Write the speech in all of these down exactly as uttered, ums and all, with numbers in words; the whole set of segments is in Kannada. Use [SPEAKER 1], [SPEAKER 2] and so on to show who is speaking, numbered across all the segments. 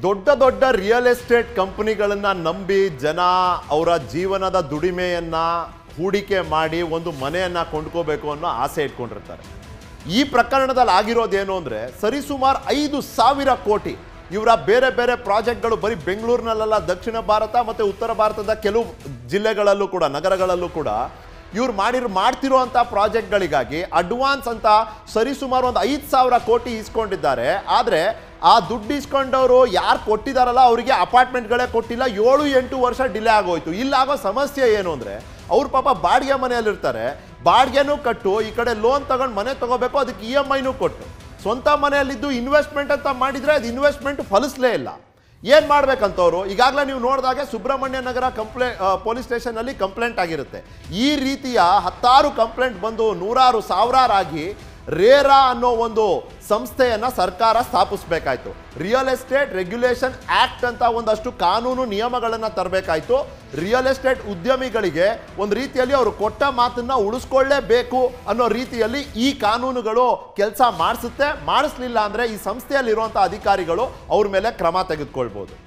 [SPEAKER 1] ದೊಡ್ಡ ದೊಡ್ಡ ರಿಯಲ್ ಎಸ್ಟೇಟ್ ಕಂಪನಿಗಳನ್ನ ನಂಬಿ ಜನ ಅವರ ಜೀವನದ ದುಡಿಮೆಯನ್ನ ಹೂಡಿಕೆ ಮಾಡಿ ಒಂದು ಮನೆಯನ್ನ ಕೊಂಡ್ಕೋಬೇಕು ಅನ್ನೋ ಆಸೆ ಇಟ್ಕೊಂಡಿರ್ತಾರೆ. ಈ ಪ್ರಕರಣದಲ್ಲಿ ಆಗಿರೋದೇನು ಅಂದರೆ ಸರಿಸುಮಾರು ಐದು ಸಾವಿರ ಕೋಟಿ ಇವರ ಬೇರೆ ಬೇರೆ ಪ್ರಾಜೆಕ್ಟ್ಗಳು ಬರೀ ಬೆಂಗಳೂರಿನಲ್ಲ, ದಕ್ಷಿಣ ಭಾರತ ಮತ್ತು ಉತ್ತರ ಭಾರತದ ಕೆಲವು ಜಿಲ್ಲೆಗಳಲ್ಲೂ ಕೂಡ, ನಗರಗಳಲ್ಲೂ ಕೂಡ ಇವ್ರು ಮಾಡಿರೋ ಮಾಡ್ತಿರೋಂಥ ಪ್ರಾಜೆಕ್ಟ್ಗಳಿಗಾಗಿ ಅಡ್ವಾನ್ಸ್ ಅಂತ ಸರಿಸುಮಾರು ಒಂದು ಐದು ಸಾವಿರ ಕೋಟಿ ಇಸ್ಕೊಂಡಿದ್ದಾರೆ. ಆದರೆ ಆ ದುಡ್ಡು ಇಸ್ಕೊಂಡವರು ಯಾರು ಕೊಟ್ಟಿದ್ದಾರಲ್ಲ ಅವರಿಗೆ ಅಪಾರ್ಟ್ಮೆಂಟ್ಗಳೇ ಕೊಟ್ಟಿಲ್ಲ. ಏಳು ಎಂಟು ವರ್ಷ ಡಿಲೇ ಆಗೋಯ್ತು. ಇಲ್ಲಾಗೋ ಸಮಸ್ಯೆ ಏನು ಅಂದರೆ ಅವ್ರ ಪಾಪ ಬಾಡಿಗೆ ಮನೆಯಲ್ಲಿರ್ತಾರೆ, ಬಾಡಿಗೆನೂ ಕಟ್ಟು, ಈ ಕಡೆ ಲೋನ್ ತಗೊಂಡು ಮನೆ ತಗೋಬೇಕು, ಅದಕ್ಕೆ ಇ ಎಮ್ ಐನೂ ಕೊಟ್ಟು ಸ್ವಂತ ಮನೆಯಲ್ಲಿದ್ದು ಇನ್ವೆಸ್ಟ್ಮೆಂಟ್ ಅಂತ ಮಾಡಿದರೆ ಅದು ಇನ್ವೆಸ್ಟ್ಮೆಂಟ್ ಫಲಿಸಲೇ ಇಲ್ಲ. ಏನು ಮಾಡ್ಬೇಕಂತವ್ರು ಈಗಾಗಲೇ ನೀವು ನೋಡಿದಾಗೆ ಸುಬ್ರಹ್ಮಣ್ಯ ನಗರ ಕಂಪ್ಲೇ ಪೊಲೀಸ್ ಸ್ಟೇಷನಲ್ಲಿ ಕಂಪ್ಲೇಂಟ್ ಆಗಿರುತ್ತೆ. ಈ ರೀತಿಯ ಹತ್ತಾರು ಕಂಪ್ಲೇಂಟ್ ಬಂದು ನೂರಾರು ಸಾವಿರಾರಾಗಿ ರೇರಾ ಅನ್ನೋ ಒಂದು ಸಂಸ್ಥೆಯನ್ನು ಸರ್ಕಾರ ಸ್ಥಾಪಿಸಬೇಕಾಯಿತು. ರಿಯಲ್ ಎಸ್ಟೇಟ್ ರೆಗ್ಯುಲೇಷನ್ ಆ್ಯಕ್ಟ್ ಅಂತ ಒಂದಷ್ಟು ಕಾನೂನು ನಿಯಮಗಳನ್ನು ತರಬೇಕಾಯಿತು. ರಿಯಲ್ ಎಸ್ಟೇಟ್ ಉದ್ಯಮಿಗಳಿಗೆ ಒಂದು ರೀತಿಯಲ್ಲಿ ಅವರು ಕೊಟ್ಟ ಮಾತನ್ನು ಉಳಿಸ್ಕೊಳ್ಳೇಬೇಕು ಅನ್ನೋ ರೀತಿಯಲ್ಲಿ ಈ ಕಾನೂನುಗಳು ಕೆಲಸ ಮಾಡಿಸುತ್ತೆ. ಮಾಡಿಸ್ಲಿಲ್ಲ ಅಂದರೆ ಈ ಸಂಸ್ಥೆಯಲ್ಲಿರುವಂಥ ಅಧಿಕಾರಿಗಳು ಅವ್ರ ಮೇಲೆ ಕ್ರಮ ತೆಗೆದುಕೊಳ್ಬೋದು.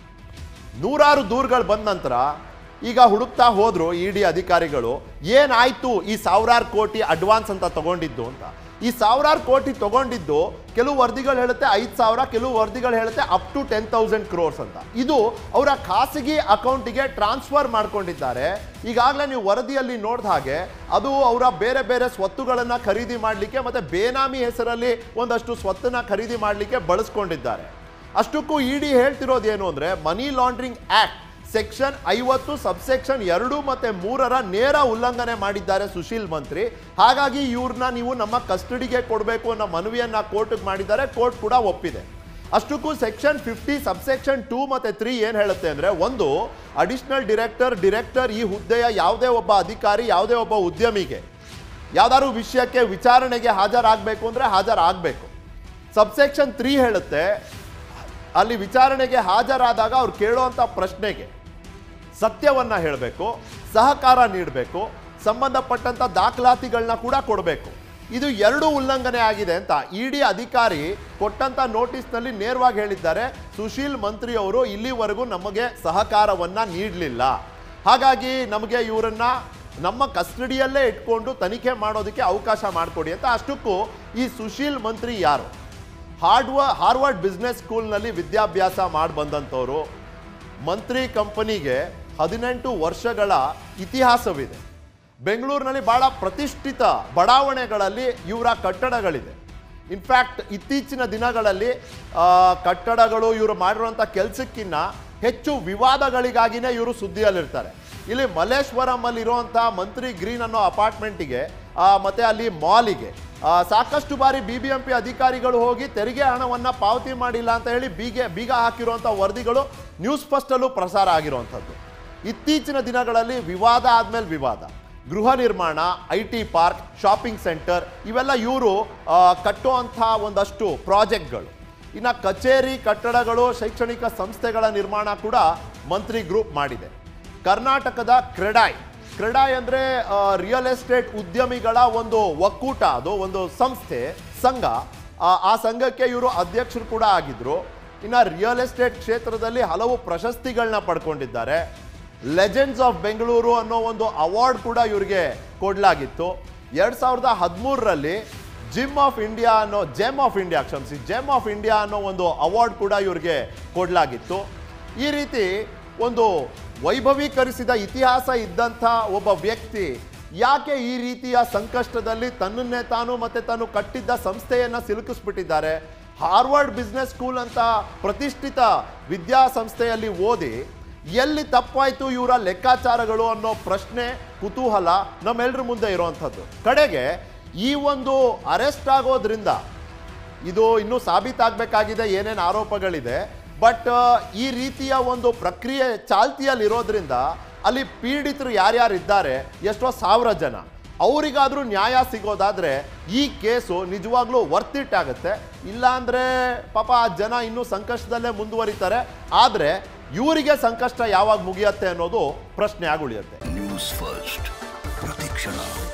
[SPEAKER 1] ನೂರಾರು ದೂರುಗಳು ಬಂದ ನಂತರ ಈಗ ಹುಡುಕ್ತಾ ಹೋದ್ರು ಇ ಡಿ ಅಧಿಕಾರಿಗಳು, ಏನಾಯಿತು ಈ ಸಾವಿರಾರು ಕೋಟಿ ಅಡ್ವಾನ್ಸ್ ಅಂತ ತಗೊಂಡಿದ್ದು ಅಂತ. ಈ ಸಾವಿರಾರು ಕೋಟಿ ತಗೊಂಡಿದ್ದು ಕೆಲವು ವರದಿಗಳು ಹೇಳುತ್ತೆ ಐದು ಸಾವಿರ, ಕೆಲವು ವರದಿಗಳು ಹೇಳುತ್ತೆ up to ten thousand crores ಅಂತ. ಇದು ಅವರ ಖಾಸಗಿ ಅಕೌಂಟಿಗೆ ಟ್ರಾನ್ಸ್ಫರ್ ಮಾಡ್ಕೊಂಡಿದ್ದಾರೆ. ಈಗಾಗಲೇ ನೀವು ವರದಿಯಲ್ಲಿ ನೋಡಿದ ಹಾಗೆ ಅದು ಅವರ ಬೇರೆ ಬೇರೆ ಸ್ವತ್ತುಗಳನ್ನು ಖರೀದಿ ಮಾಡಲಿಕ್ಕೆ ಮತ್ತು ಬೇನಾಮಿ ಹೆಸರಲ್ಲಿ ಒಂದಷ್ಟು ಸ್ವತ್ತನ್ನು ಖರೀದಿ ಮಾಡಲಿಕ್ಕೆ ಬಳಸ್ಕೊಂಡಿದ್ದಾರೆ. ಅಷ್ಟಕ್ಕೂ ಇ ಡಿ ಹೇಳ್ತಿರೋದೇನು ಅಂದರೆ ಮನಿ ಲಾಂಡ್ರಿಂಗ್ ಆ್ಯಕ್ಟ್ ಸೆಕ್ಷನ್ ಐವತ್ತು ಸಬ್ಸೆಕ್ಷನ್ ಎರಡು ಮತ್ತು ಮೂರರ ನೇರ ಉಲ್ಲಂಘನೆ ಮಾಡಿದ್ದಾರೆ ಸುಶೀಲ್ ಮಂತ್ರಿ. ಹಾಗಾಗಿ ಇವ್ರನ್ನ ನೀವು ನಮ್ಮ ಕಸ್ಟಡಿಗೆ ಕೊಡಬೇಕು ಅನ್ನೋ ಮನವಿಯನ್ನು ಕೋರ್ಟ್ಗೆ ಮಾಡಿದ್ದಾರೆ. ಕೋರ್ಟ್ ಕೂಡ ಒಪ್ಪಿದೆ. ಅಷ್ಟಕ್ಕೂ ಸೆಕ್ಷನ್ ಫಿಫ್ಟಿ ಸಬ್ಸೆಕ್ಷನ್ ಟೂ ಮತ್ತು ತ್ರೀ ಏನು ಹೇಳುತ್ತೆ ಅಂದರೆ, ಒಂದು ಅಡಿಷನಲ್ ಡಿರೆಕ್ಟರ್ ಡಿರೆಕ್ಟರ್ ಈ ಹುದ್ದೆಯ ಯಾವುದೇ ಒಬ್ಬ ಅಧಿಕಾರಿ ಯಾವುದೇ ಒಬ್ಬ ಉದ್ಯಮಿಗೆ ಯಾವ್ದಾದ್ರು ವಿಷಯಕ್ಕೆ ವಿಚಾರಣೆಗೆ ಹಾಜರಾಗಬೇಕು ಅಂದರೆ ಹಾಜರಾಗಬೇಕು. ಸಬ್ಸೆಕ್ಷನ್ ತ್ರೀ ಹೇಳುತ್ತೆ ಅಲ್ಲಿ ವಿಚಾರಣೆಗೆ ಹಾಜರಾದಾಗ ಅವ್ರು ಕೇಳುವಂಥ ಪ್ರಶ್ನೆಗೆ ಸತ್ಯವನ್ನು ಹೇಳಬೇಕು, ಸಹಕಾರ ನೀಡಬೇಕು, ಸಂಬಂಧಪಟ್ಟಂಥ ದಾಖಲಾತಿಗಳನ್ನ ಕೂಡ ಕೊಡಬೇಕು. ಇದು ಎರಡೂ ಉಲ್ಲಂಘನೆ ಆಗಿದೆ ಅಂತ ಇ ಡಿ ಅಧಿಕಾರಿ ಕೊಟ್ಟಂಥ ನೋಟಿಸ್ನಲ್ಲಿ ನೇರವಾಗಿ ಹೇಳಿದ್ದಾರೆ. ಸುಶೀಲ್ ಮಂತ್ರಿ ಅವರು ಇಲ್ಲಿವರೆಗೂ ನಮಗೆ ಸಹಕಾರವನ್ನು ನೀಡಲಿಲ್ಲ, ಹಾಗಾಗಿ ನಮಗೆ ಇವರನ್ನ ನಮ್ಮ ಕಸ್ಟಡಿಯಲ್ಲೇ ಇಟ್ಕೊಂಡು ತನಿಖೆ ಮಾಡೋದಕ್ಕೆ ಅವಕಾಶ ಮಾಡಿಕೊಡಿ ಅಂತ. ಅಷ್ಟಕ್ಕೂ ಈ ಸುಶೀಲ್ ಮಂತ್ರಿ ಯಾರು? ಹಾರ್ಡ್ವ ಹಾರ್ವರ್ಡ್ ಬಿಸ್ನೆಸ್ ಸ್ಕೂಲ್ನಲ್ಲಿ ವಿದ್ಯಾಭ್ಯಾಸ ಮಾಡಿ ಬಂದಂಥವರು. ಮಂತ್ರಿ ಕಂಪನಿಗೆ ಹದಿನೆಂಟು ವರ್ಷಗಳ ಇತಿಹಾಸವಿದೆ. ಬೆಂಗಳೂರಿನಲ್ಲಿ ಭಾಳ ಪ್ರತಿಷ್ಠಿತ ಬಡಾವಣೆಗಳಲ್ಲಿ ಇವರ ಕಟ್ಟಡಗಳಿದೆ. ಇನ್ಫ್ಯಾಕ್ಟ್ ಇತ್ತೀಚಿನ ದಿನಗಳಲ್ಲಿ ಕಟ್ಟಡಗಳು ಇವರು ಮಾಡಿರುವಂಥ ಕೆಲಸಕ್ಕಿಂತ ಹೆಚ್ಚು ವಿವಾದಗಳಿಗಾಗಿಯೇ ಇವರು ಸುದ್ದಿಯಲ್ಲಿರ್ತಾರೆ. ಇಲ್ಲಿ ಮಲ್ಲೇಶ್ವರಮಲ್ಲಿ ಇರುವಂಥ ಮಂತ್ರಿ ಗ್ರೀನ್ ಅನ್ನೋ ಅಪಾರ್ಟ್ಮೆಂಟಿಗೆ ಮತ್ತು ಅಲ್ಲಿ ಮಾಲಿಗೆ ಸಾಕಷ್ಟು ಬಾರಿ ಬಿ ಬಿ ಎಂ ಪಿ ಅಧಿಕಾರಿಗಳು ಹೋಗಿ ತೆರಿಗೆ ಹಣವನ್ನು ಪಾವತಿ ಮಾಡಿಲ್ಲ ಅಂತ ಹೇಳಿ ಬೀಗೆ ಬೀಗ ಹಾಕಿರುವಂಥ ವರದಿಗಳು ನ್ಯೂಸ್ ಫಸ್ಟಲ್ಲೂ ಪ್ರಸಾರ ಆಗಿರುವಂಥದ್ದು. ಇತ್ತೀಚಿನ ದಿನಗಳಲ್ಲಿ ವಿವಾದ ಆದಮೇಲೆ ವಿವಾದ, ಗೃಹ ನಿರ್ಮಾಣ, I T park, shopping centre ಇವೆಲ್ಲ ಇವರು ಕಟ್ಟುವಂಥ ಒಂದಷ್ಟು ಪ್ರಾಜೆಕ್ಟ್ಗಳು. ಇನ್ನು ಕಚೇರಿ ಕಟ್ಟಡಗಳು, ಶೈಕ್ಷಣಿಕ ಸಂಸ್ಥೆಗಳ ನಿರ್ಮಾಣ ಕೂಡ ಮಂತ್ರಿ ಗ್ರೂಪ್ ಮಾಡಿದೆ. ಕರ್ನಾಟಕದ ಕ್ರೆಡಾಯ್ ಕ್ರೆಡಾಯ್ ಅಂದರೆ ರಿಯಲ್ ಎಸ್ಟೇಟ್ ಉದ್ಯಮಿಗಳ ಒಂದು ಒಕ್ಕೂಟ, ಅದು ಒಂದು ಸಂಸ್ಥೆ ಸಂಘ. ಆ ಸಂಘಕ್ಕೆ ಇವರು ಅಧ್ಯಕ್ಷರು ಕೂಡ ಆಗಿದ್ದರು. ಇನ್ನು ರಿಯಲ್ ಎಸ್ಟೇಟ್ ಕ್ಷೇತ್ರದಲ್ಲಿ ಹಲವು ಪ್ರಶಸ್ತಿಗಳನ್ನ ಪಡ್ಕೊಂಡಿದ್ದಾರೆ. ಲೆಜೆಂಡ್ಸ್ ಆಫ್ ಬೆಂಗಳೂರು ಅನ್ನೋ ಒಂದು ಅವಾರ್ಡ್ ಕೂಡ ಇವರಿಗೆ ಕೊಡಲಾಗಿತ್ತು. ಎರಡು ಸಾವಿರದ ಹದಿಮೂರರಲ್ಲಿ ಜಿಮ್ ಆಫ್ ಇಂಡಿಯಾ ಅನ್ನೋ ಜೆಮ್ ಆಫ್ ಇಂಡಿಯಾ ಕ್ಷಮಿಸಿ ಜೆಮ್ ಆಫ್ ಇಂಡಿಯಾ ಅನ್ನೋ ಒಂದು ಅವಾರ್ಡ್ ಕೂಡ ಇವರಿಗೆ ಕೊಡಲಾಗಿತ್ತು. ಈ ರೀತಿ ಒಂದು ವೈಭವೀಕರಿಸಿದ ಇತಿಹಾಸ ಇದ್ದಂಥ ಒಬ್ಬ ವ್ಯಕ್ತಿ ಯಾಕೆ ಈ ರೀತಿಯ ಸಂಕಷ್ಟದಲ್ಲಿ ತನ್ನನ್ನೇ ತಾನು ಮತ್ತು ತಾನು ಕಟ್ಟಿದ್ದ ಸಂಸ್ಥೆಯನ್ನು ಸಿಲುಕಿಸ್ಬಿಟ್ಟಿದ್ದಾರೆ? ಹಾರ್ವರ್ಡ್ ಬಿಸ್ನೆಸ್ ಸ್ಕೂಲ್ ಅಂತ ಪ್ರತಿಷ್ಠಿತ ವಿದ್ಯಾಸಂಸ್ಥೆಯಲ್ಲಿ ಓದಿ ಎಲ್ಲಿ ತಪ್ಪಾಯಿತು ಇವರ ಲೆಕ್ಕಾಚಾರಗಳು ಅನ್ನೋ ಪ್ರಶ್ನೆ, ಕುತೂಹಲ ನಮ್ಮೆಲ್ಲರ ಮುಂದೆ ಇರುವಂಥದ್ದು. ಕಡೆಗೆ ಈ ಒಂದು ಅರೆಸ್ಟ್ ಆಗೋದ್ರಿಂದ ಇದು ಇನ್ನೂ ಸಾಬೀತಾಗಬೇಕಾಗಿದೆ, ಏನೇನು ಆರೋಪಗಳಿದೆ. ಬಟ್ ಈ ರೀತಿಯ ಒಂದು ಪ್ರಕ್ರಿಯೆ ಚಾಲ್ತಿಯಲ್ಲಿರೋದ್ರಿಂದ ಅಲ್ಲಿ ಪೀಡಿತರು ಯಾರ್ಯಾರಿದ್ದಾರೆ, ಎಷ್ಟೋ ಸಾವಿರ ಜನ, ಅವರಿಗಾದರೂ ನ್ಯಾಯ ಸಿಗೋದಾದರೆ ಈ ಕೇಸು ನಿಜವಾಗ್ಲೂ ವರ್ತ್ ಇಟ್ ಆಗುತ್ತೆ. ಇಲ್ಲಾಂದರೆ ಪಾಪ ಆ ಜನ ಇನ್ನೂ ಸಂಕಷ್ಟದಲ್ಲೇ ಮುಂದುವರಿತಾರೆ. ಆದರೆ ಇವರಿಗೆ ಸಂಕಷ್ಟ ಯಾವಾಗ ಮುಗಿಯುತ್ತೆ ಅನ್ನೋದು ಪ್ರಶ್ನೆ ಆಗುಳಿಯುತ್ತೆ.
[SPEAKER 2] ನ್ಯೂಸ್ ಫಸ್ಟ್ ಪ್ರತಿಕ್ಷಣ.